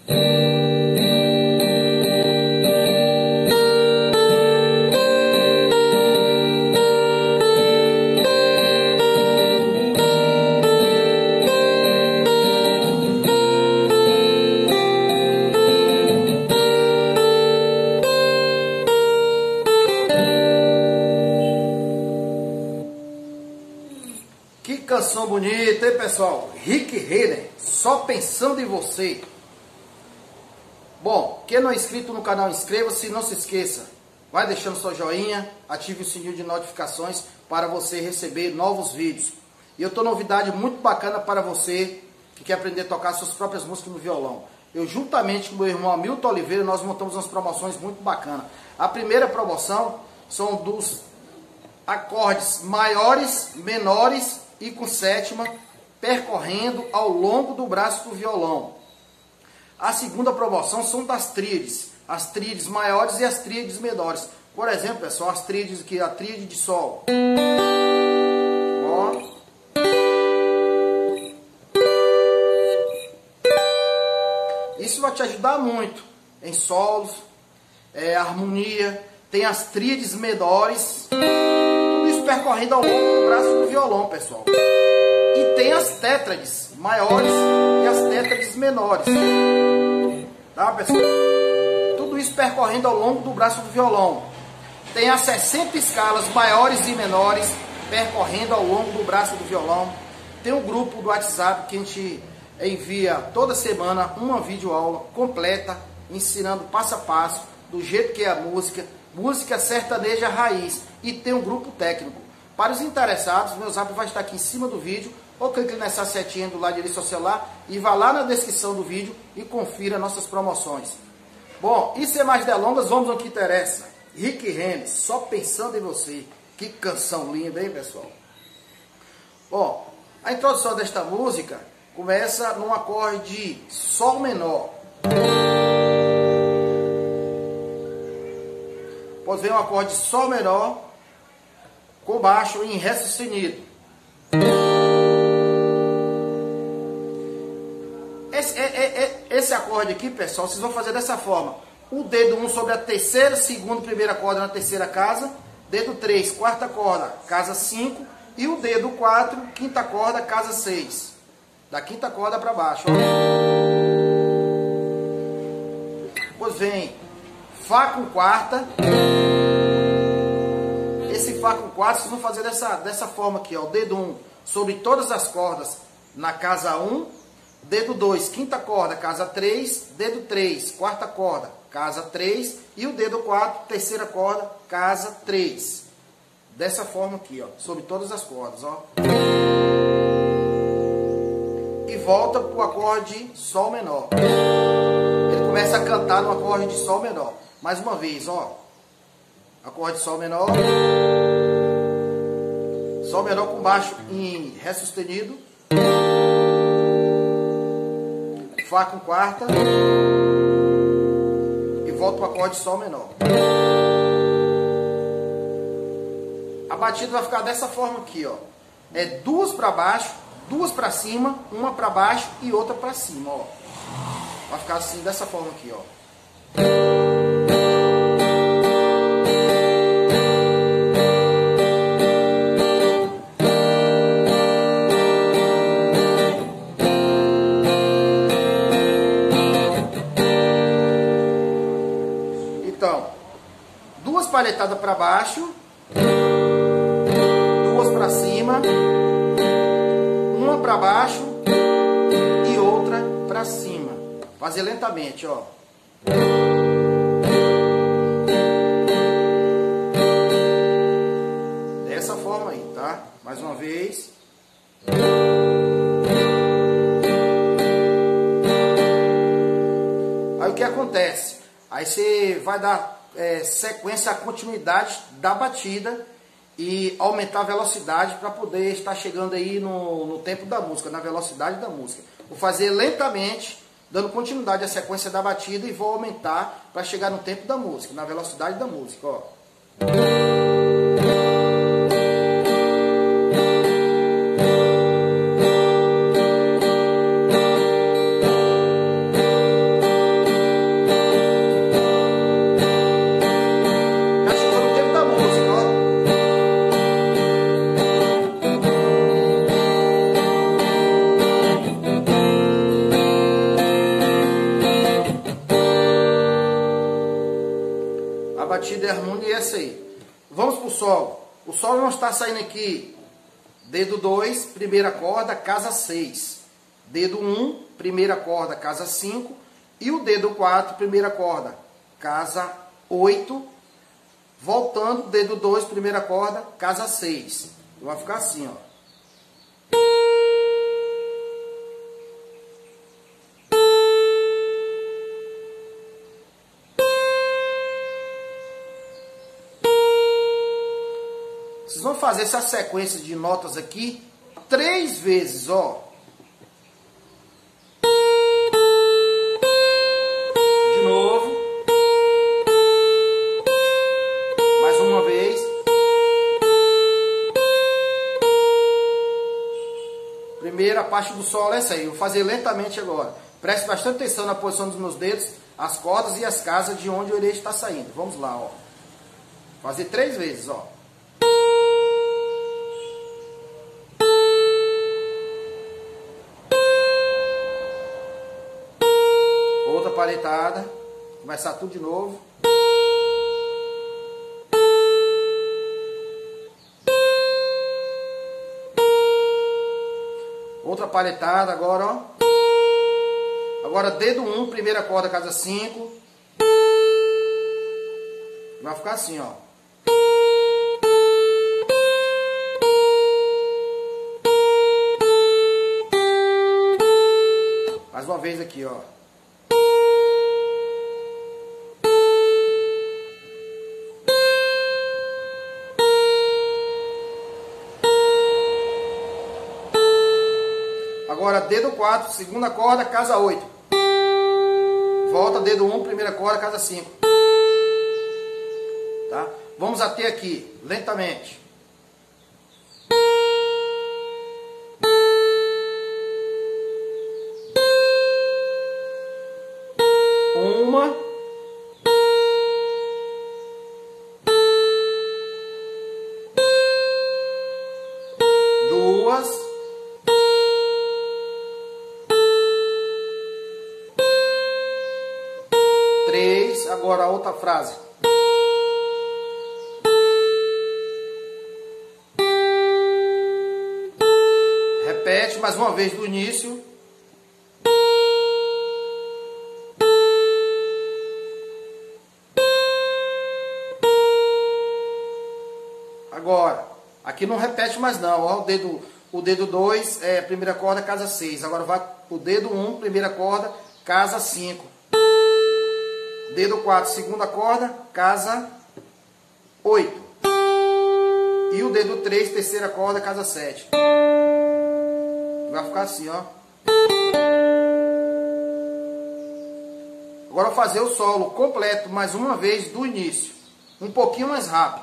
Que canção bonita, hein, pessoal? Rick Renner, Só Pensando em Você. Bom, quem não é inscrito no canal, inscreva-se, não se esqueça. Vai deixando seu joinha, ative o sininho de notificações para você receber novos vídeos. E eu tô novidade muito bacana para você que quer aprender a tocar suas próprias músicas no violão. Eu, juntamente com meu irmão Hamilton Oliveira, nós montamos umas promoções muito bacanas. A primeira promoção são dos acordes maiores, menores e com sétima, percorrendo ao longo do braço do violão. A segunda promoção são das tríades, as tríades maiores e as tríades menores. Por exemplo, pessoal, as tríades aqui, a tríade de sol. Ó. Isso vai te ajudar muito em solos, harmonia. Tem as tríades menores, tudo isso percorrendo ao longo do braço do violão, pessoal. E tem as tétrades maiores e as tétrades menores, tá, pessoal? Tudo isso percorrendo ao longo do braço do violão. Tem as 60 escalas maiores e menores percorrendo ao longo do braço do violão. Tem um grupo do WhatsApp que a gente envia toda semana uma videoaula completa, ensinando passo a passo, do jeito que é a música sertaneja raiz. E tem um grupo técnico. Para os interessados, meu zap vai estar aqui em cima do vídeo, ou clique nessa setinha do lado direito do seu celular e vá lá na descrição do vídeo e confira nossas promoções. Bom, e sem mais delongas, vamos ao que interessa. Rick Renner, Só Pensando em Você. Que canção linda, hein, pessoal? Bom, a introdução desta música começa num acorde de Sol menor. Depois vem um acorde de Sol menor com baixo em Ré sustenido. Esse acorde aqui, pessoal, vocês vão fazer dessa forma. O dedo 1 sobre a terceira, segunda, primeira corda na terceira casa. Dedo 3, quarta corda, casa 5. E o dedo 4, quinta corda, casa 6. Da quinta corda para baixo. Ó. Depois vem Fá com quarta. Esse Fá com quarta, vocês vão fazer dessa forma aqui, ó. O dedo 1 sobre todas as cordas na casa 1. Dedo 2, quinta corda, casa 3. Dedo 3, quarta corda, casa 3. E o dedo 4, terceira corda, casa 3. Dessa forma aqui, ó. Sobre todas as cordas, ó. E volta para o acorde Sol menor. Ele começa a cantar no acorde de Sol menor. Mais uma vez, ó. Acorde Sol menor. Sol menor com baixo em Ré sustenido. Fá com quarta. E volta para o acorde Sol menor. A batida vai ficar dessa forma aqui, ó. É duas para baixo, duas para cima, uma para baixo e outra para cima, ó. Vai ficar assim, dessa forma aqui, ó. Então, duas palhetadas para baixo, duas para cima, uma para baixo e outra para cima. Fazer lentamente, ó. Dessa forma aí, tá? Mais uma vez. Aí o que acontece? Aí você vai dar sequência à continuidade da batida e aumentar a velocidade para poder estar chegando aí no tempo da música, na velocidade da música. Vou fazer lentamente, dando continuidade à sequência da batida e vou aumentar para chegar no tempo da música, na velocidade da música, ó. batida e harmonia é essa aí. Vamos pro solo. O solo não está saindo aqui. Dedo 2, primeira corda, casa 6. Dedo 1, primeira corda, casa 5. E o dedo 4, primeira corda, casa 8. Voltando, dedo 2, primeira corda, casa 6. Vai ficar assim, ó. Vocês vão fazer essa sequência de notas aqui 3 vezes, ó. De novo. Mais uma vez. Primeira parte do solo é essa aí. Eu vou fazer lentamente agora. Preste bastante atenção na posição dos meus dedos, as cordas e as casas de onde o orelha está saindo. Vamos lá, ó. Fazer 3 vezes, ó. Outra palhetada. Começar tudo de novo. Outra palhetada agora, ó. Agora dedo 1, primeira corda, casa 5. Vai ficar assim, ó. Mais uma vez aqui, ó. Agora dedo 4, segunda corda, casa 8. Volta, dedo 1, primeira corda, casa 5. Tá? Vamos até aqui, lentamente. Uma. Duas. Agora a outra frase. Repete mais uma vez do início. Agora, aqui não repete mais não, ó, o dedo 2 é primeira corda, casa 6. Agora vai o dedo 1, primeira corda, casa 5. Dedo 4, segunda corda, casa 8. E o dedo 3, terceira corda, casa 7. Vai ficar assim, ó. Agora eu vou fazer o solo completo mais uma vez do início. Um pouquinho mais rápido.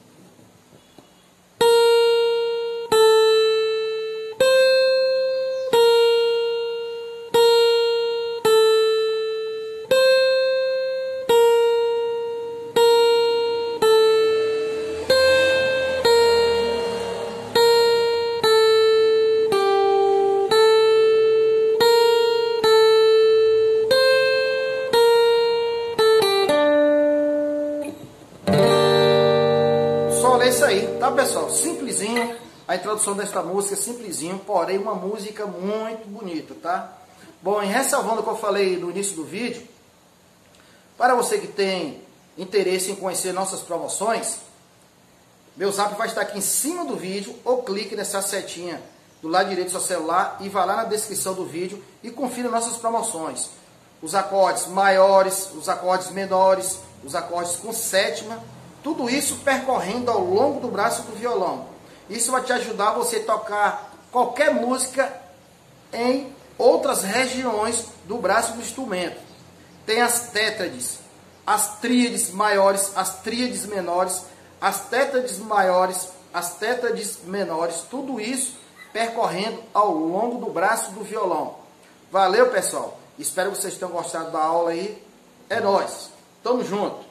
É isso aí, tá pessoal? Simplesinho, a introdução desta música, simplesinho, porém uma música muito bonita, tá? Bom, em ressalvando o que eu falei no início do vídeo, para você que tem interesse em conhecer nossas promoções, meu zap vai estar aqui em cima do vídeo, ou clique nessa setinha do lado direito do seu celular e vá lá na descrição do vídeo e confira nossas promoções. Os acordes maiores, os acordes menores, os acordes com sétima, tudo isso percorrendo ao longo do braço do violão. Isso vai te ajudar a você tocar qualquer música em outras regiões do braço do instrumento. Tem as tétrades, as tríades maiores, as tríades menores, as tétrades maiores, as tétrades menores, tudo isso percorrendo ao longo do braço do violão. Valeu, pessoal. Espero que vocês tenham gostado da aula aí. É nóis. Tamo junto.